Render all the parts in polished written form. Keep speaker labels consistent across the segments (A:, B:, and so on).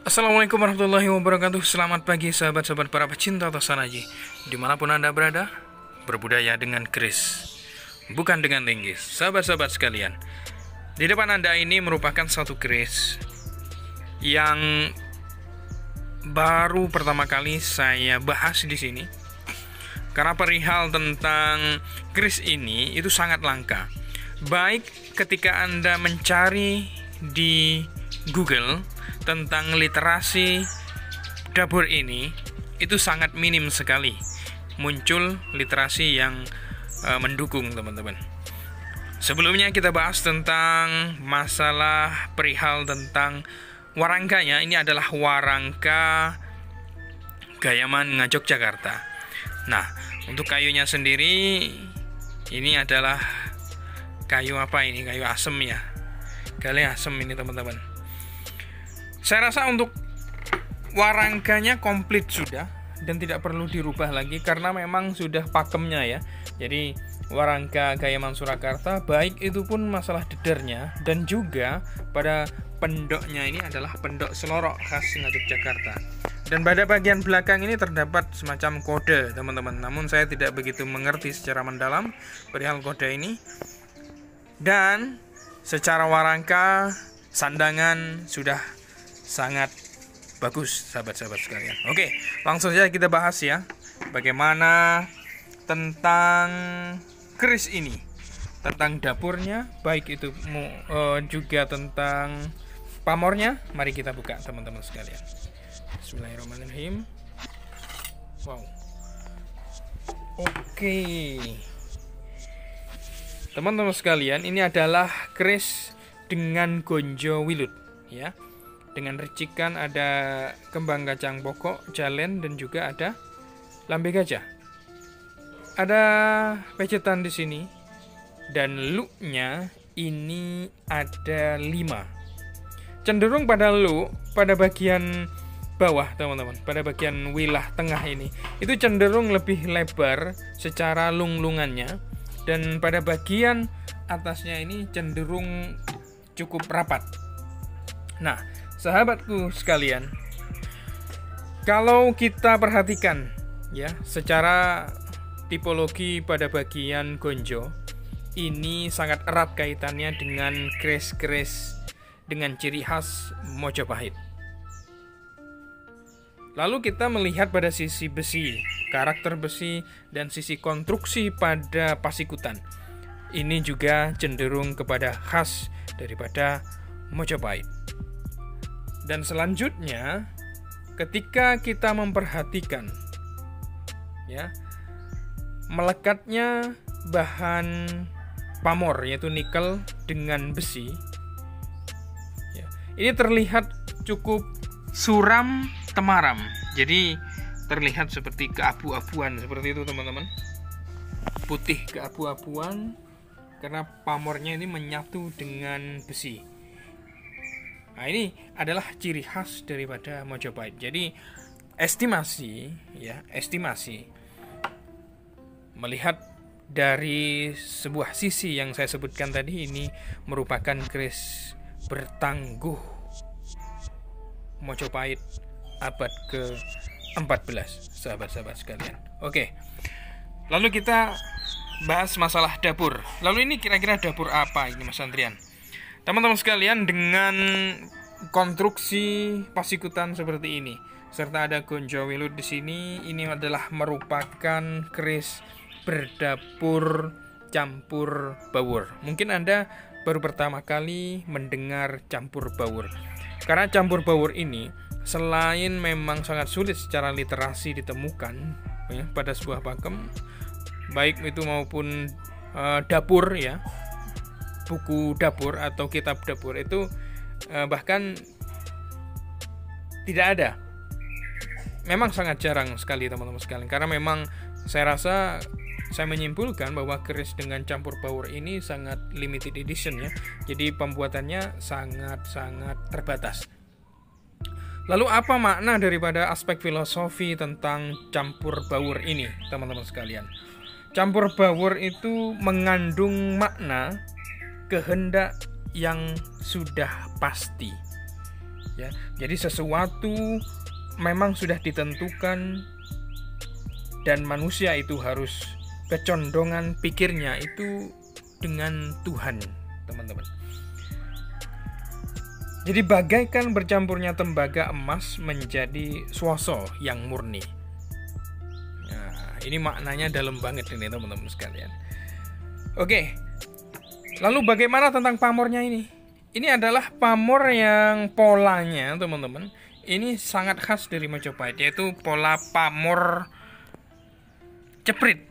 A: Assalamualaikum warahmatullahi wabarakatuh. Selamat pagi sahabat-sahabat para pecinta Tosanaji, dimanapun Anda berada. Berbudaya dengan keris, bukan dengan linggis. Sahabat-sahabat sekalian, di depan Anda ini merupakan satu keris yang baru pertama kali saya bahas di sini, karena perihal tentang keris ini itu sangat langka. Baik ketika Anda mencari di Google tentang literasi dapur ini, itu sangat minim sekali muncul literasi yang mendukung, teman-teman. Sebelumnya kita bahas tentang masalah perihal tentang warangkanya. Ini adalah warangka Gayaman Yogyakarta. Nah, untuk kayunya sendiri ini adalah kayu apa ini? Kayu asem ya. Galih asem ini, teman-teman. Saya rasa untuk warangkanya komplit sudah dan tidak perlu dirubah lagi karena memang sudah pakemnya ya. Jadi warangka Gayaman Surakarta, baik itu pun masalah dedernya dan juga pada pendoknya ini adalah pendok selorok khas Yogyakarta. Dan pada bagian belakang ini terdapat semacam kode, teman-teman. Namun saya tidak begitu mengerti secara mendalam perihal kode ini. Dan secara warangka, sandangan sudah sangat bagus, sahabat-sahabat sekalian. Oke, langsung saja kita bahas ya, bagaimana tentang keris ini, tentang dapurnya, baik itu juga tentang pamornya. Mari kita buka, teman-teman sekalian. Bismillahirrahmanirrahim. Wow. Oke, teman-teman sekalian, ini adalah keris dengan gonjo wilut ya. Dengan recikan ada kembang kacang pokok, jalen, dan juga ada lambe gajah. Ada pecetan di sini, dan looknya ini ada 5. Cenderung pada look pada bagian bawah, teman-teman, pada bagian wilah tengah ini itu cenderung lebih lebar secara lunglungannya, dan pada bagian atasnya ini cenderung cukup rapat. Nah, sahabatku sekalian, kalau kita perhatikan ya, secara tipologi pada bagian gonjo ini sangat erat kaitannya dengan keris-keris dengan ciri khas Mojopahit. Lalu kita melihat pada sisi besi, karakter besi, dan sisi konstruksi pada pasikutan. Ini juga cenderung kepada khas daripada Mojopahit. Dan selanjutnya, ketika kita memperhatikan ya, melekatnya bahan pamor yaitu nikel dengan besi ya, ini terlihat cukup suram temaram. Jadi terlihat seperti keabu-abuan seperti itu, teman-teman. Putih keabu-abuan karena pamornya ini menyatu dengan besi. Nah, ini adalah ciri khas daripada Mojopahit. Jadi estimasi melihat dari sebuah sisi yang saya sebutkan tadi, ini merupakan keris bertangguh Mojopahit abad ke-14, sahabat-sahabat sekalian. Oke, lalu kita bahas masalah dapur. Lalu ini kira-kira dapur apa ini, Mas Andrian? Teman-teman sekalian, dengan konstruksi pasikutan seperti ini, serta ada gonjo wilut di sini, ini adalah merupakan keris berdapur campur bawur. Mungkin Anda baru pertama kali mendengar campur bawur. Karena campur bawur ini selain memang sangat sulit secara literasi ditemukan ya, pada sebuah pakem, baik itu maupun dapur ya, buku dapur atau kitab dapur itu bahkan tidak ada. Memang sangat jarang sekali, teman-teman sekalian, karena memang saya rasa, saya menyimpulkan bahwa keris dengan campur bawur ini sangat limited edition ya. Jadi pembuatannya sangat-sangat terbatas. Lalu apa makna daripada aspek filosofi tentang campur bawur ini, teman-teman sekalian? Campur bawur itu mengandung makna kehendak yang sudah pasti. ya. Jadi sesuatu memang sudah ditentukan dan manusia itu harus kecondongan pikirnya itu dengan Tuhan, teman-teman. Jadi bagaikan bercampurnya tembaga emas menjadi swasa yang murni. Nah, ini maknanya dalam banget ini teman-teman sekalian. Oke, lalu bagaimana tentang pamornya ini? Ini adalah pamor yang polanya teman-teman, ini sangat khas dari Majapahit, yaitu pola pamor ceprit.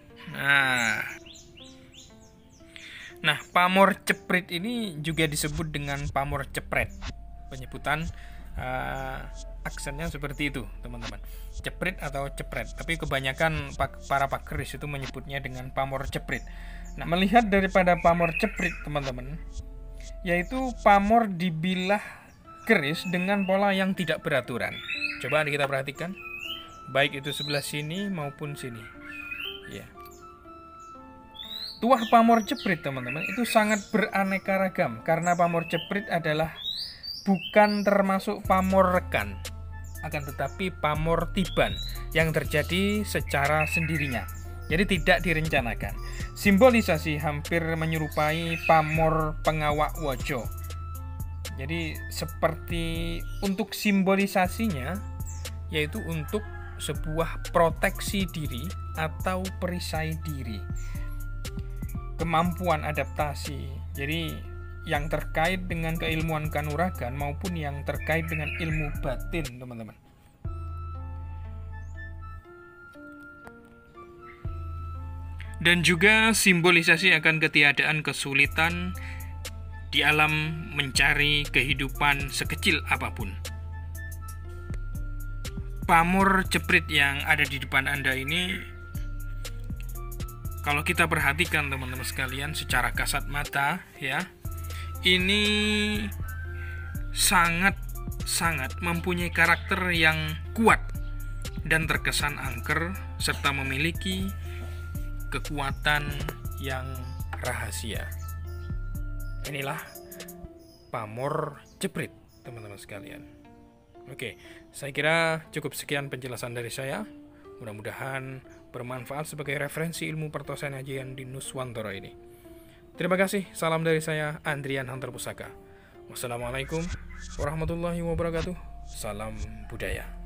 A: Nah, pamor ceprit ini juga disebut dengan pamor cepret. Penyebutan aksennya seperti itu, teman-teman. Ceprit atau cepret. Tapi kebanyakan para pakeris itu menyebutnya dengan pamor ceprit. Nah, melihat daripada pamor ceprit, teman-teman, yaitu pamor dibilah keris dengan pola yang tidak beraturan. Coba kita perhatikan, baik itu sebelah sini maupun sini. Ya. Tuah pamor ceprit, teman-teman, itu sangat beraneka ragam karena pamor ceprit adalah bukan termasuk pamor rekan, akan tetapi pamor tiban yang terjadi secara sendirinya. Jadi tidak direncanakan. Simbolisasi hampir menyerupai pamor pengawak wojo. Jadi seperti untuk simbolisasinya yaitu untuk sebuah proteksi diri atau perisai diri, kemampuan adaptasi. Jadi yang terkait dengan keilmuan kanuragan maupun yang terkait dengan ilmu batin, teman-teman. Dan juga simbolisasi akan ketiadaan kesulitan di alam mencari kehidupan sekecil apapun. Pamor ceprit yang ada di depan Anda ini, kalau kita perhatikan teman-teman sekalian secara kasat mata ya, ini sangat mempunyai karakter yang kuat dan terkesan angker serta memiliki kekuatan yang rahasia. Inilah pamor ceprit, teman-teman sekalian. Oke, saya kira cukup sekian penjelasan dari saya. Mudah-mudahan bermanfaat sebagai referensi ilmu pertosan ajian di Nuswantara ini. Terima kasih, salam dari saya, Andrian Hunter Pusaka. Wassalamualaikum warahmatullahi wabarakatuh. Salam budaya.